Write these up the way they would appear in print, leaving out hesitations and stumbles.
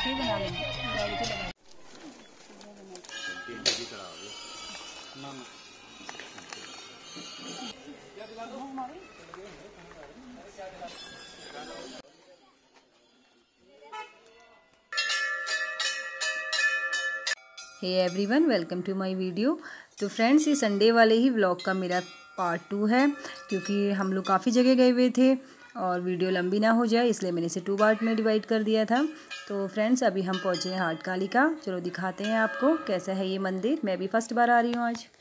ही बना लेंगे। Hey everyone, welcome to my video. तो फ्रेंड्स, ये संडे वाले ही व्लॉग का मेरा पार्ट 2 है, क्योंकि हम लोग काफ़ी जगह गए हुए थे और वीडियो लंबी ना हो जाए इसलिए मैंने इसे 2 पार्ट में डिवाइड कर दिया था। तो फ्रेंड्स, अभी हम पहुँचे हैं हाट कालिका। चलो दिखाते हैं आपको कैसा है ये मंदिर। मैं भी फर्स्ट बार आ रही हूँ आज।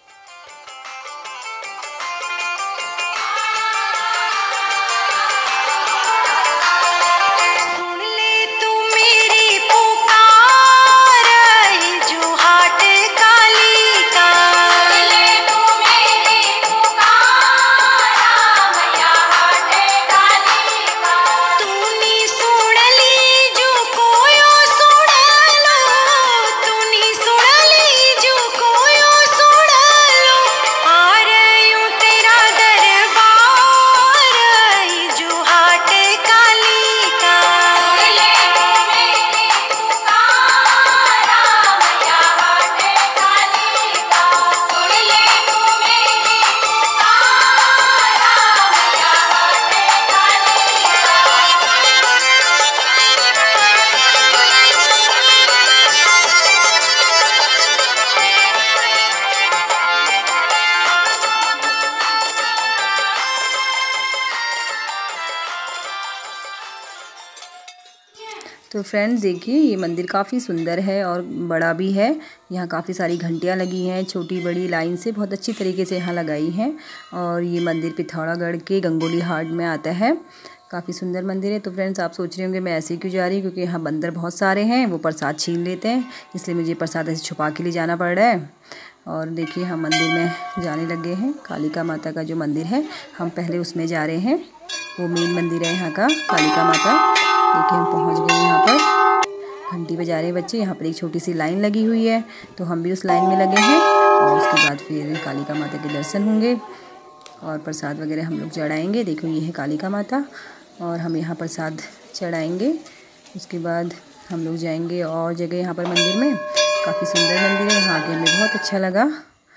तो फ्रेंड्स देखिए, ये मंदिर काफ़ी सुंदर है और बड़ा भी है। यहाँ काफ़ी सारी घंटियाँ लगी हैं, छोटी बड़ी लाइन से बहुत अच्छी तरीके से यहाँ लगाई हैं। और ये मंदिर पिथौरागढ़ के गंगोली हाट में आता है। काफ़ी सुंदर मंदिर है। तो फ्रेंड्स, आप सोच रहे होंगे मैं ऐसे ही क्यों जा रही हूँ, क्योंकि यहाँ बंदर बहुत सारे हैं, वो प्रसाद छीन लेते हैं, इसलिए मुझे प्रसाद ऐसे छुपा के ले जाना पड़ रहा है। और देखिए, हम मंदिर में जाने लगे हैं। कालिका माता का जो मंदिर है, हम पहले उसमें जा रहे हैं। वो मेन मंदिर है यहाँ का, कालिका माता। देखिए, हम पहुँच गए यहाँ पर। घंटी बजा रहे हैं बच्चे। यहाँ पर एक छोटी सी लाइन लगी हुई है, तो हम भी उस लाइन में लगे हैं। और उसके बाद फिर कालिका माता के दर्शन होंगे और प्रसाद वगैरह हम लोग चढ़ाएँगे। देखो, ये है कालिका माता और हम यहाँ प्रसाद चढ़ाएँगे। उसके बाद हम लोग जाएंगे और जगह यहाँ पर मंदिर में। काफ़ी सुंदर मंदिर है, यहाँ आके हमें बहुत अच्छा लगा।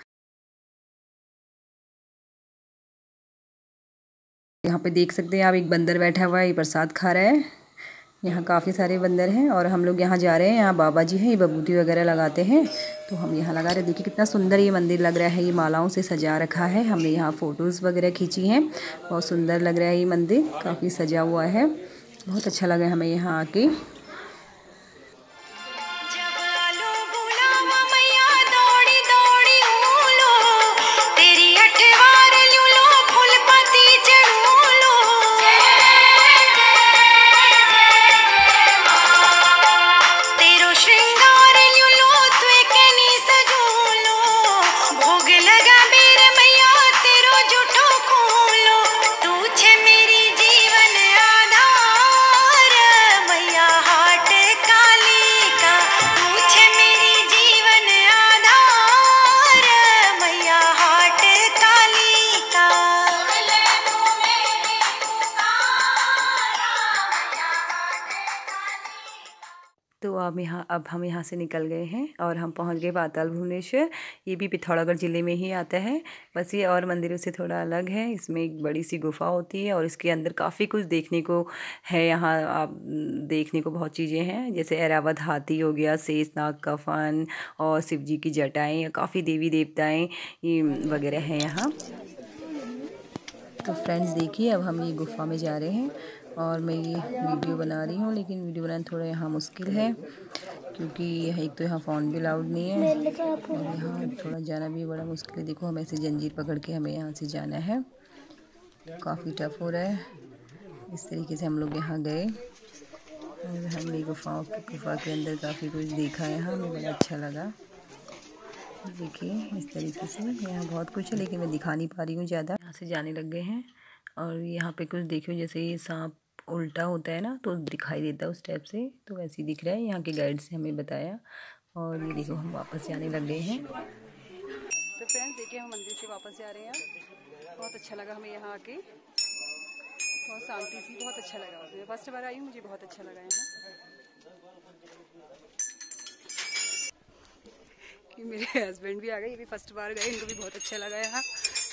यहाँ पे देख सकते हैं आप, एक बंदर बैठा हुआ है, ये प्रसाद खा रहा है। यहाँ काफ़ी सारे बंदर हैं और हम लोग यहाँ जा रहे हैं। यहाँ बाबा जी हैं, ये बबूती वगैरह लगाते हैं, तो हम यहाँ लगा रहे हैं। देखिए कितना सुंदर ये मंदिर लग रहा है। ये मालाओं से सजा रखा है। हमने यहाँ फ़ोटोज़ वगैरह खींची हैं। बहुत सुंदर लग रहा है ये मंदिर, काफ़ी सजा हुआ है। बहुत अच्छा लगा हमें यहाँ आके। तो अब हम यहाँ से निकल गए हैं और हम पहुँच गए पाताल भुवनेश्वर। ये भी पिथौरागढ़ ज़िले में ही आता है, बस ये और मंदिरों से थोड़ा अलग है। इसमें एक बड़ी सी गुफा होती है और इसके अंदर काफ़ी कुछ देखने को है। यहाँ आप देखने को बहुत चीज़ें हैं, जैसे ऐरावत हाथी हो गया, शेषनाग का फन और शिव जी की जटाएँ, काफ़ी देवी देवताएँ ये वगैरह हैं यहाँ। तो फ्रेंड्स देखिए, अब हम ये गुफा में जा रहे हैं और मैं ये वीडियो बना रही हूँ, लेकिन वीडियो बनाना थोड़ा यहाँ मुश्किल है, क्योंकि एक तो यहाँ फ़ोन भी अलाउड नहीं है और यहाँ थोड़ा जाना भी बड़ा मुश्किल है। देखो, हमें ऐसे जंजीर पकड़ के हमें यहाँ से जाना है, काफ़ी टफ हो रहा है। इस तरीके से हम लोग यहाँ गए और हमने गुफा के अंदर काफ़ी कुछ देखा है। हमें बड़ा अच्छा लगा। देखिए, इस तरीके से यहाँ बहुत कुछ है, लेकिन मैं दिखा नहीं पा रही हूँ ज़्यादा। यहाँ से जाने लग गए हैं और यहाँ पे कुछ देखियो, जैसे ये सांप उल्टा होता है ना, तो दिखाई देता है उस टाइप से, तो वैसे ही दिख रहा है। यहाँ के गाइड से हमें बताया। और ये देखो, हम वापस जाने लग गए हैं। तो फ्रेंड्स देखिए, हम मंदिर से वापस जा रहे हैं। बहुत अच्छा लगा हमें यहाँ आके, बहुत शांति सी, बहुत अच्छा लगा। मैं फर्स्ट बार आई हूँ, मुझे बहुत अच्छा लगा यहाँ। मेरे हस्बैंड भी आ गए, ये भी फर्स्ट बार गए, इनको भी बहुत अच्छा लगा यहाँ।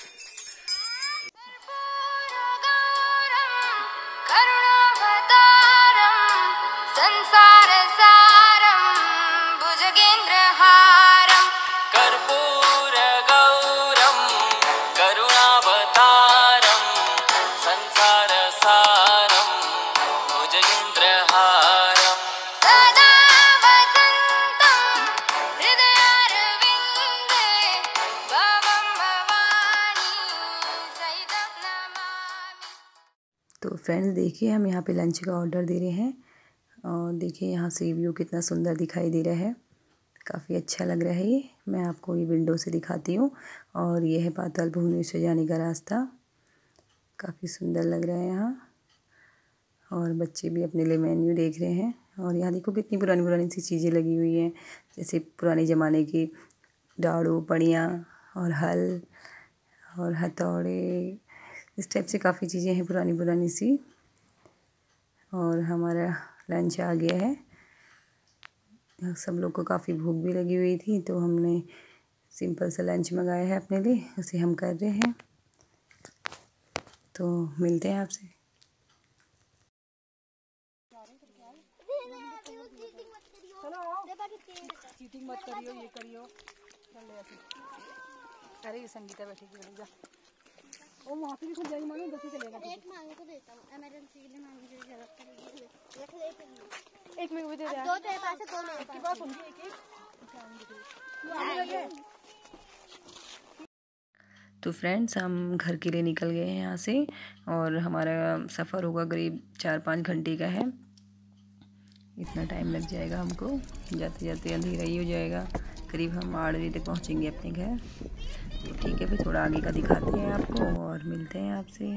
तो फ्रेंड्स देखिए, हम यहाँ पे लंच का ऑर्डर दे रहे हैं और देखिए यहाँ से व्यू कितना सुंदर दिखाई दे रहा है, काफ़ी अच्छा लग रहा है। ये मैं आपको ये विंडो से दिखाती हूँ और ये है पाताल भुवनेश्वर जाने का रास्ता, काफ़ी सुंदर लग रहा है यहाँ। और बच्चे भी अपने लिए मेन्यू देख रहे हैं। और यहाँ देखो कितनी पुरानी पुरानी सी चीज़ें लगी हुई हैं, जैसे पुराने ज़माने की डाड़ू पड़ियाँ और हल और हथौड़े, इस टाइप से काफ़ी चीज़ें हैं पुरानी पुरानी सी। और हमारा लंच आ गया है, सब लोग को काफ़ी भूख भी लगी हुई थी, तो हमने सिंपल सा लंच मंगाया है अपने लिए, उसे हम कर रहे हैं। तो मिलते हैं आपसे। चीटिंग मत करियो, ये करियो। अरे ये संगीता बैठी जा, वो वहाँ पे भी खुद जाएगी, मानो 10 ही चलेगा। एक मांगो को देता हूँ, इमरजेंसी के लिए मांगी जो जरूरत पड़ेगी। एक में भी दे दो, तेरे पास है, दो मेरे पास। की बात सुनगी, एक तो फ्रेंड्स हम घर के लिए निकल गए हैं यहाँ से और हमारा सफ़र होगा करीब 4-5 घंटे का है। इतना टाइम लग जाएगा हमको, जाते जाते अंधेरा ही हो जाएगा, करीब हम 8 बजे तक पहुँचेंगे अपने घर। तो ठीक है, फिर थोड़ा आगे का दिखाते हैं आपको और मिलते हैं आपसे।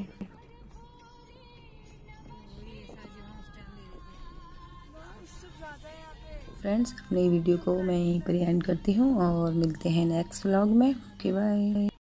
फ्रेंड्स अपनी वीडियो को मैं यहीं पर एंड करती हूँ और मिलते हैं नेक्स्ट व्लॉग में। Okay bye.